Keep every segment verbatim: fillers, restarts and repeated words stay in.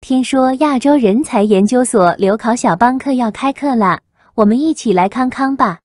听说亚洲人才研究所留考小帮课要开课啦，我们一起来康康吧。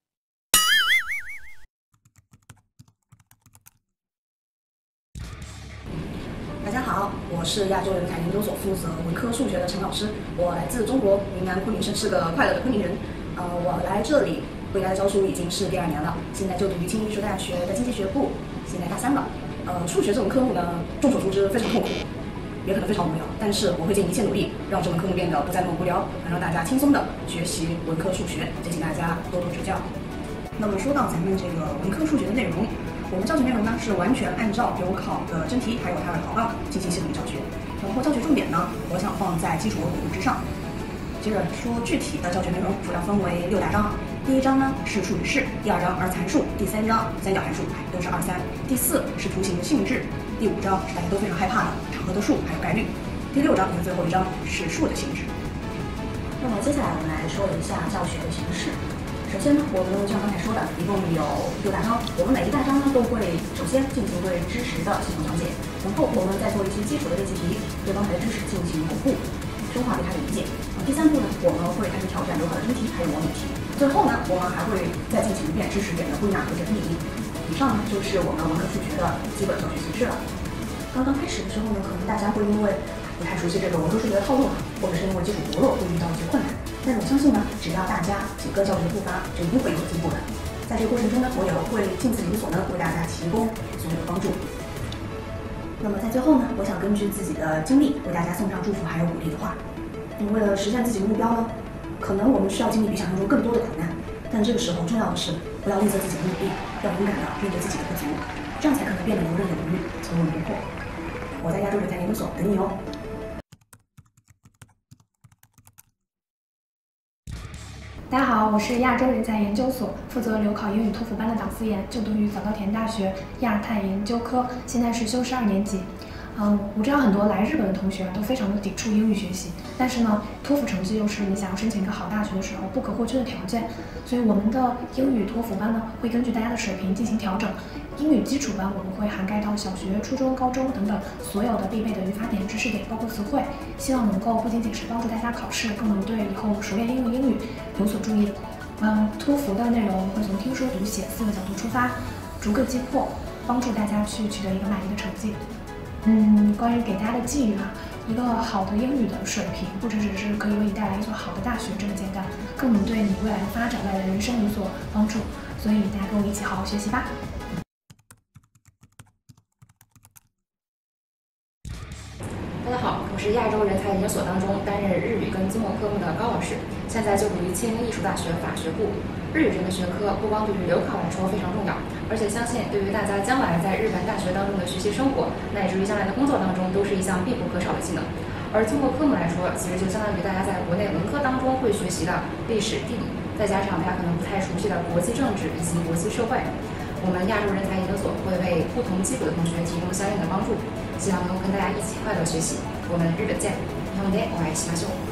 大家好，我是亚洲人才研究所负责文科数学的陈老师，我来自中国云南昆明省，是个快乐的昆明人。呃，我来这里为大家教书已经是第二年了，现在就读于青艺术大学的经济学部，现在大三了。呃，数学这门科目呢，众所周知非常痛苦，也可能非常无聊，但是我会尽一切努力让这门科目变得不再那么无聊，能让大家轻松的学习文科数学，敬请大家多多指教。那么说到咱们这个文科数学的内容，我们教学内容呢是完全按照留考的真题还有它的考纲进行系统教学，然后教学重点呢，我想放在基础和理论之上。接着说具体的教学内容，主要分为六大章。第一章呢是数与式，第二章二次函数，第三章三角函数，都是二三。第四是图形的性质，第五章是大家都非常害怕的场合的数还有概率，第六章也是最后一章是数的性质。那么接下来我们来说一下教学的形式。首先呢，我们就像刚才说的，一共有六大章，我们每一大章呢都会首先进行对知识的系统讲解，然后我们再做一些基础的练习题，对刚才的知识进行巩固，深化对它的理解。第三步呢，我们会开始挑战留考的真题还有模拟题。最后呢，我们还会再进行一遍知识点的归纳和整理。以上呢就是我们文科数学的基本教学形式了。刚刚开始的时候呢，可能大家会因为不太熟悉这个文科数学的套路，或者是因为基础薄弱会遇到一些困难。但是我相信呢，只要大家几个教学的步伐，是一定会有进步的。在这个过程中呢，我也会尽自己所能为大家提供所有的帮助。那么在最后呢，我想根据自己的经历，为大家送上祝福还有鼓励的话。为了实现自己的目标呢，可能我们需要经历比想象中更多的苦难，但这个时候重要的是不要吝啬自己的努力，要勇敢的面对自己的不足，这样才可能变得游刃有余，从容不迫。我在亚洲人才研究所等你哦。 大家好，我是亚洲人才研究所负责留考英语托福班的党思妍，就读于早稻田大学亚太研究科，现在是修士二年级。嗯，我知道很多来日本的同学都非常的抵触英语学习，但是呢，托福成绩又是你想要申请一个好大学的时候不可或缺的条件，所以我们的英语托福班呢会根据大家的水平进行调整。英语基础班我们会涵盖到小学、初中、高中等等所有的必备的语法点、知识点，包括词汇，希望能够不仅仅是帮助大家考试，更能对以后熟练应用英语有所注意。嗯，托福的内容会从听说读写四个角度出发，逐个击破，帮助大家去取得一个满意的成绩。嗯，关于给大家的寄语啊，一个好的英语的水平，不只只是可以为你带来一所好的大学这么简单，更能对你未来的发展、未来的人生有所帮助。所以大家跟我一起好好学习吧。 大家好，我是亚洲人才研究所当中担任日语跟经文科目的高老师，现在就读于庆应艺术大学法学部。日语这个学科不光对于留考来说非常重要，而且相信对于大家将来在日本大学当中的学习生活，乃至于将来的工作当中，都是一项必不可少的技能。而经过科目来说，其实就相当于大家在国内文科当中会学习的历史、地理，再加上大家可能不太熟悉的国际政治以及国际社会。我们亚洲人才研究所会为不同基础的同学提供相应的帮助，希望能够跟大家一起快乐学习。我们日本见，日本でお会いしましょう。